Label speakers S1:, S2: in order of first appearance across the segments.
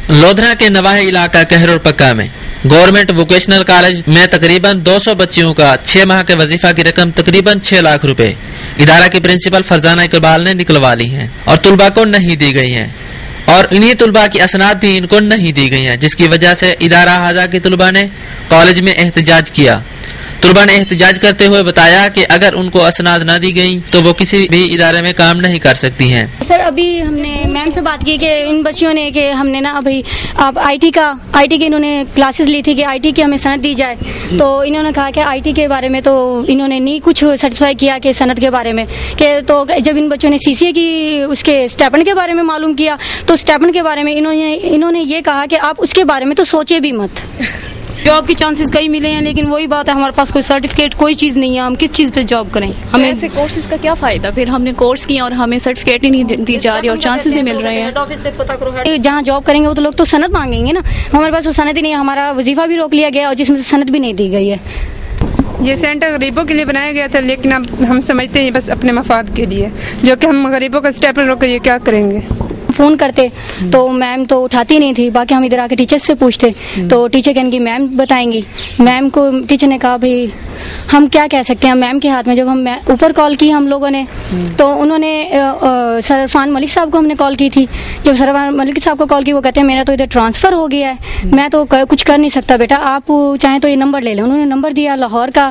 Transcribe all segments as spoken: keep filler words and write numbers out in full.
S1: लोधरा के नवाही इलाका कहरोड़ पक्का में गवर्नमेंट वोकेशनल कॉलेज में तकरीबन दो सौ बच्चियों का छह माह के वजीफा की रकम तकरीबन छह लाख रुपए इदारा की प्रिंसिपल फरजाना इकबाल ने निकलवा ली हैं और तुलबा को नहीं दी गई हैं और इन्हीं तुलबा की असनाद भी इनको नहीं दी गई हैं, जिसकी वजह से इदारा हाजा की तुलबा ने कॉलेज में एहतजाज किया। तुलबा ने एहतजाज करते हुए बताया कि अगर उनको असनाद ना दी गई तो वो किसी भी इदारे में काम नहीं कर सकती हैं।
S2: सर अभी हमने मैम से बात की कि इन बच्चियों ने कि हमने ना अभी आप आईटी का आईटी के इन्होंने क्लासेस ली थी कि आईटी की हमें सनद दी जाए, तो इन्होंने कहा कि आईटी के बारे में तो इन्होंने नहीं कुछ सेटिस्फाई किया कि सनद के बारे में कि तो जब इन बच्चों ने सीसीए की उसके स्टेपन के बारे में मालूम किया तो स्टेपन के बारे में इन्होंने इन्होंने ये कहा कि आप उसके बारे में तो सोचे भी मत।
S3: जॉब के चांसेस कई मिले हैं लेकिन वही बात है, हमारे पास कोई सर्टिफिकेट कोई चीज़ नहीं है, हम किस चीज़ पे जॉब करें। हमें ऐसे
S4: कोर्सेज का क्या फ़ायदा, फिर हमने कोर्स किया और हमें सर्टिफिकेट ही नहीं दी जा रही और चांसेस भी मिल रहे हैं।
S2: जहाँ जॉब करेंगे वो तो लोग तो सनद मांगेंगे ना, हमारे पास तो सनद ही नहीं है, हमारा वजीफा भी रोक लिया गया और जिसमें सनद भी नहीं दी गई है।
S5: ये सेंटर गरीबों के लिए बनाया गया था लेकिन अब हम समझते हैं बस अपने मफाद के लिए, जो कि हम गरीबों का स्टेप रोक कर ये क्या करेंगे।
S2: फ़ोन करते तो मैम तो उठाती नहीं थी, बाकी हम इधर आके टीचर से पूछते तो टीचर कहेंगी मैम बताएंगी। मैम को टीचर ने कहा भाई हम क्या कह सकते हैं मैम के हाथ में। जब हम ऊपर कॉल की हम लोगों ने तो उन्होंने सर इरफान मलिक साहब को हमने कॉल की थी। जब सर इरफान मलिक साहब को कॉल की वो कहते हैं मेरा तो इधर ट्रांसफ़र हो गया है, मैं तो कुछ कर नहीं सकता बेटा, आप चाहें तो ये नंबर ले लें। उन्होंने नंबर दिया लाहौर का,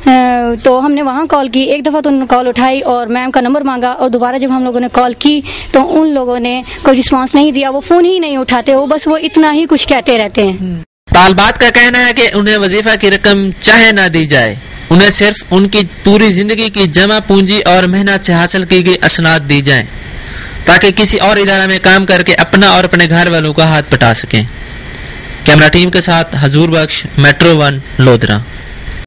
S2: तो हमने वहाँ कॉल की। एक दफ़ा तो उन्होंने कॉल उठाई और मैम का नंबर मांगा और दोबारा जब हम लोगों ने कॉल की तो उन लोगों ने कोई रिस्पांस नहीं दिया, वो फ़ोन ही नहीं उठाते, वो बस वो इतना ही कुछ कहते रहते हैं।
S1: तालबात का कहना है कि उन्हें वजीफा की रकम चाहे ना दी जाए, उन्हें सिर्फ उनकी पूरी जिंदगी की जमा पूंजी और मेहनत से हासिल की गई असनाद दी जाए ताकि किसी और इदारा में काम करके अपना और अपने घर वालों का हाथ बटा सकें। कैमरा टीम के साथ हजूर बख्श, मेट्रो वन, लोधरा।